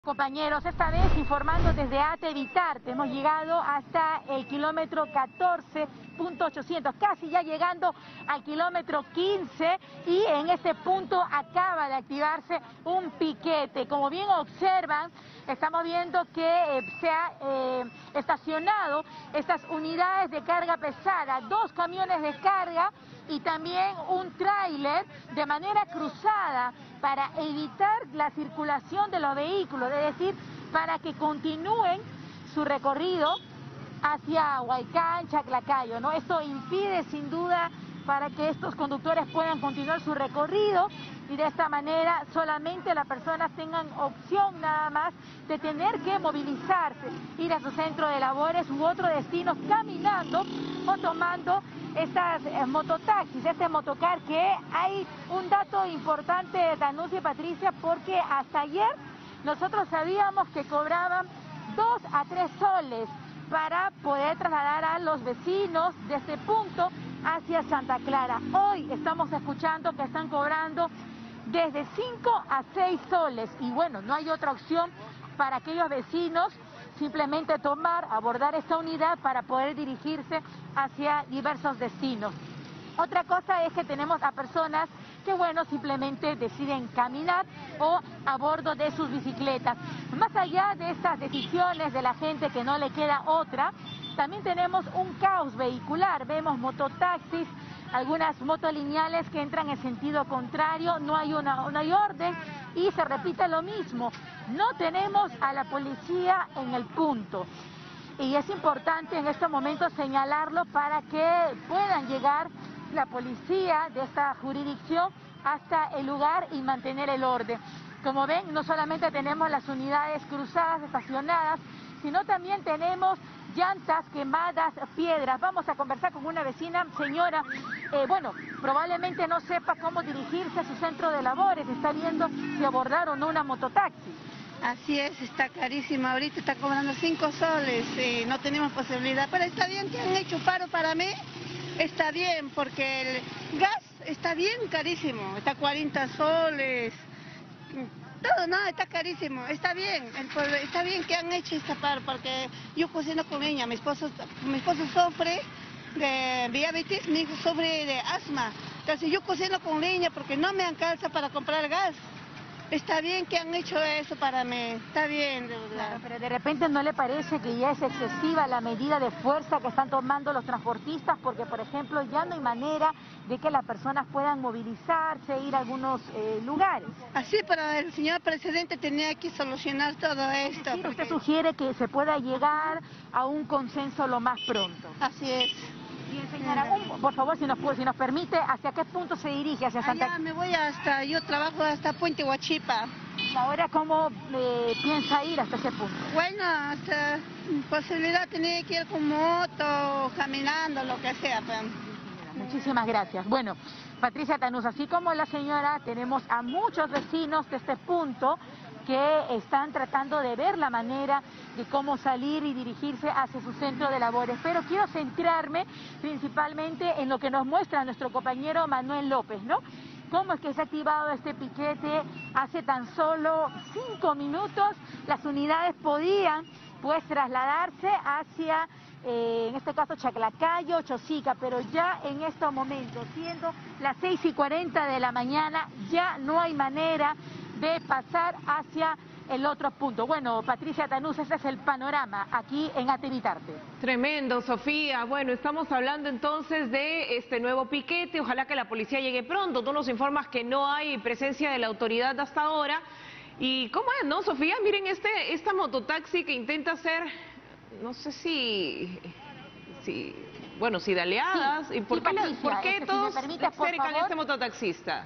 Compañeros, esta vez informando desde ATE Vitarte, hemos llegado hasta el kilómetro 14.800, casi ya llegando al kilómetro 15 y en este punto acaba de activarse un piquete. Como bien observan, estamos viendo que se ha estacionado estas unidades de carga pesada, 2 camiones de carga y también un tráiler de manera cruzada para evitar la circulación de los vehículos, es decir, para que continúen su recorrido hacia Huaycán, Chaclacayo, ¿no? Esto impide sin duda para que estos conductores puedan continuar su recorrido y de esta manera solamente las personas tengan opción nada más de tener que movilizarse, ir a su centro de labores u otro destino caminando o tomando estas mototaxis, este motocar, que hay un dato importante, Danusia y Patricia, porque hasta ayer nosotros sabíamos que cobraban 2 a 3 soles para poder trasladar a los vecinos de este punto hacia Santa Clara. Hoy estamos escuchando que están cobrando desde 5 a 6 soles y bueno, no hay otra opción para aquellos vecinos, simplemente abordar esta unidad para poder dirigirse hacia diversos destinos. Otra cosa es que tenemos a personas que bueno, simplemente deciden caminar o a bordo de sus bicicletas. Más allá de estas decisiones de la gente que no le queda otra, también tenemos un caos vehicular. Vemos mototaxis, algunas motolineales que entran en sentido contrario, no hay orden y se repite lo mismo. No tenemos a la policía en el punto. Y es importante en este momento señalarlo para que puedan llegar la policía de esta jurisdicción hasta el lugar y mantener el orden. Como ven, no solamente tenemos las unidades cruzadas, estacionadas, sino también tenemos llantas quemadas, piedras. Vamos a conversar con una vecina, señora, bueno, probablemente no sepa cómo dirigirse a su centro de labores, está viendo si abordar o no una mototaxi. Así es, está carísima, ahorita está cobrando 5 soles, no tenemos posibilidad, pero está bien que han hecho paro para mí, está bien, porque el gas está bien carísimo, está 40 soles, todo, no, está carísimo, está bien que han hecho esta paro, porque yo cocino con leña, mi esposo sufre de diabetes, mi hijo sufre de asma, entonces yo cocino con leña porque no me alcanza para comprar gas. Está bien que han hecho eso para mí, está bien, de verdad. Claro, pero de repente ¿no le parece que ya es excesiva la medida de fuerza que están tomando los transportistas? Porque, por ejemplo, ya no hay manera de que las personas puedan movilizarse, ir a algunos lugares. Así, pero el señor presidente tenía que solucionar todo esto. Es decir, usted sugiere que se pueda llegar a un consenso lo más pronto. Así es. Bien, señora, por favor, si nos permite, ¿hacia qué punto se dirige? ¿Hacia Santa Allá me voy yo trabajo hasta Puente Huachipa. Ahora, ¿cómo piensa ir hasta ese punto? Bueno, hasta posibilidad tenía que ir con moto, caminando, lo que sea. Pues. Muchísimas gracias. Bueno, Patricia Tanús, así como la señora, tenemos a muchos vecinos de este punto que están tratando de ver la manera de cómo salir y dirigirse hacia su centro de labores. Pero quiero centrarme principalmente en lo que nos muestra nuestro compañero Manuel López, ¿no? Cómo es que se ha activado este piquete hace tan solo 5 minutos. Las unidades podían pues trasladarse hacia, en este caso, Chaclacayo, Chosica, pero ya en estos momentos, siendo las 6:40 de la mañana, ya no hay manera de pasar hacia el otro punto. Bueno, Patricia Tanús, ese es el panorama aquí en ATE Vitarte. Tremendo, Sofía. Bueno, estamos hablando entonces de este nuevo piquete. Ojalá que la policía llegue pronto. Tú nos informas que no hay presencia de la autoridad hasta ahora. ¿Y cómo es, no, Sofía? Miren esta mototaxi que intenta hacer, no sé si de aliadas. Sí, ¿Y por qué todos si cercan a este mototaxista?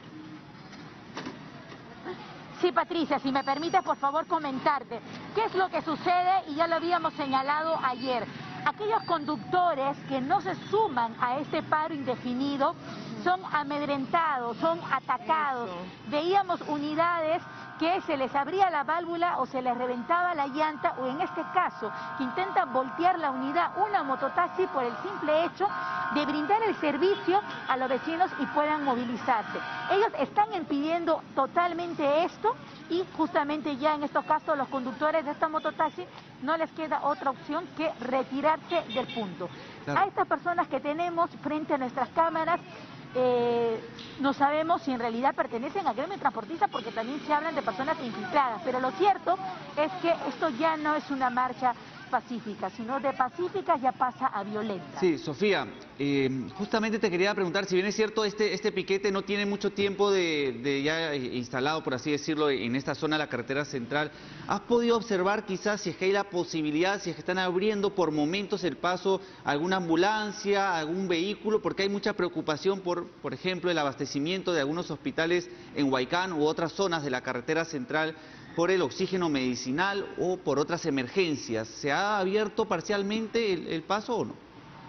Sí, Patricia, si me permites, por favor, comentarte qué es lo que sucede, y ya lo habíamos señalado ayer. Aquellos conductores que no se suman a este paro indefinido son amedrentados, son atacados. Veíamos unidades que se les abría la válvula o se les reventaba la llanta, o en este caso, que intentan voltear la unidad, una mototaxi, por el simple hecho de brindar el servicio a los vecinos y puedan movilizarse. Ellos están impidiendo totalmente esto y justamente ya en estos casos los conductores de esta mototaxi no les queda otra opción que retirarse del punto. Claro. A estas personas que tenemos frente a nuestras cámaras, no sabemos si en realidad pertenecen al gremio transportista, porque también se hablan de personas infiltradas, pero lo cierto es que esto ya no es una marcha pacífica, sino de pacífica ya pasa a violenta. Sí, Sofía, justamente te quería preguntar, si bien es cierto, este piquete no tiene mucho tiempo de ya instalado, por así decirlo, en esta zona de la carretera central, ¿has podido observar quizás si es que hay la posibilidad, si es que están abriendo por momentos el paso a alguna ambulancia, a algún vehículo? Porque hay mucha preocupación por ejemplo, el abastecimiento de algunos hospitales en Huaycán u otras zonas de la carretera central por el oxígeno medicinal o por otras emergencias. ¿Se ha abierto parcialmente el paso o no?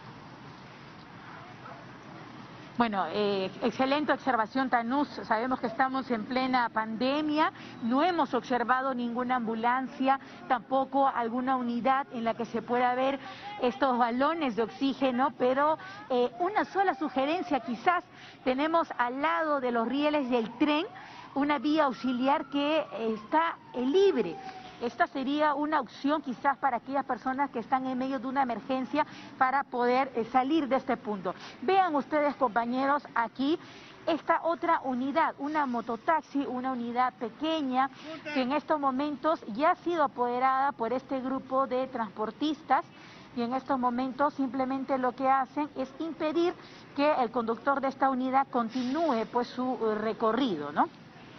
Bueno, excelente observación, Tanús. Sabemos que estamos en plena pandemia, no hemos observado ninguna ambulancia, tampoco alguna unidad en la que se pueda ver estos balones de oxígeno, pero una sola sugerencia, quizás tenemos al lado de los rieles del tren una vía auxiliar que está libre. Esta sería una opción quizás para aquellas personas que están en medio de una emergencia para poder salir de este punto. Vean ustedes, compañeros, aquí esta otra unidad, una mototaxi, una unidad pequeña que en estos momentos ya ha sido apoderada por este grupo de transportistas y en estos momentos simplemente lo que hacen es impedir que el conductor de esta unidad continúe pues su recorrido, ¿no?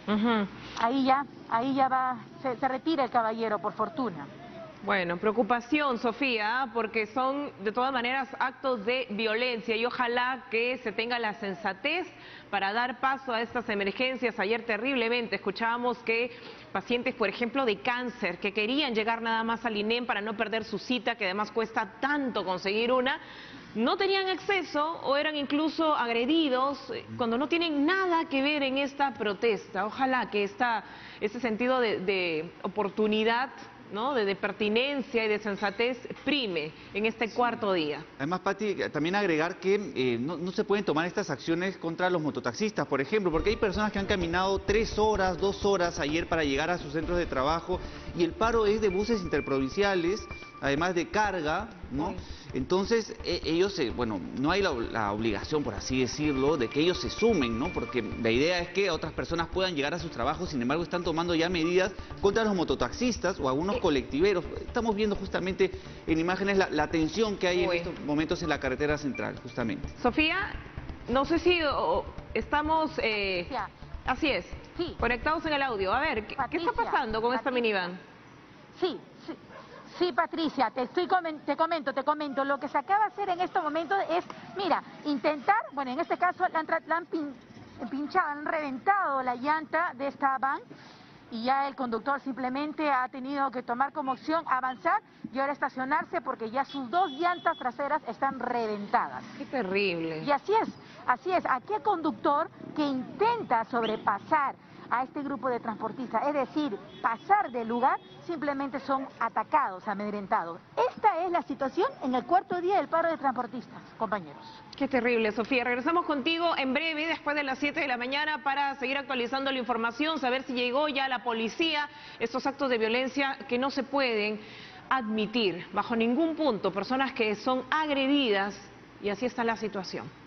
Ahí ya va, se retira el caballero, por fortuna. Bueno, preocupación, Sofía, porque son de todas maneras actos de violencia y ojalá que se tenga la sensatez para dar paso a estas emergencias. Ayer terriblemente escuchábamos que pacientes, por ejemplo, de cáncer, que querían llegar nada más al INEM para no perder su cita, que además cuesta tanto conseguir una, no tenían acceso o eran incluso agredidos cuando no tienen nada que ver en esta protesta. Ojalá que este sentido de oportunidad, ¿no?, de pertinencia y de sensatez prime en este cuarto día. Además, Pati, también agregar que no se pueden tomar estas acciones contra los mototaxistas, por ejemplo, porque hay personas que han caminado 3 horas, 2 horas ayer para llegar a sus centros de trabajo y el paro es de buses interprovinciales, además de carga, ¿no? Entonces, ellos, bueno, no hay la obligación, por así decirlo, de que ellos se sumen, ¿no? Porque la idea es que otras personas puedan llegar a sus trabajos, sin embargo, están tomando ya medidas contra los mototaxistas o algunos colectiveros. Estamos viendo justamente en imágenes la tensión que hay en estos momentos en la carretera central, justamente. Sofía, no sé si estamos... así es, sí, conectados en el audio. A ver, ¿qué está pasando con esta minivan? Sí, Patricia, te comento, lo que se acaba de hacer en este momento es, mira, intentar, bueno, en este caso la han pinchado, han reventado la llanta de esta van y ya el conductor simplemente ha tenido que tomar como opción avanzar y ahora estacionarse porque ya sus 2 llantas traseras están reventadas. Qué terrible. Y así es, aquel conductor que intenta sobrepasar a este grupo de transportistas, es decir, pasar del lugar, simplemente son atacados, amedrentados. Esta es la situación en el cuarto día del paro de transportistas, compañeros. Qué terrible, Sofía. Regresamos contigo en breve, después de las 7 de la mañana, para seguir actualizando la información, saber si llegó ya la policía, estos actos de violencia que no se pueden admitir bajo ningún punto, personas que son agredidas, y así está la situación.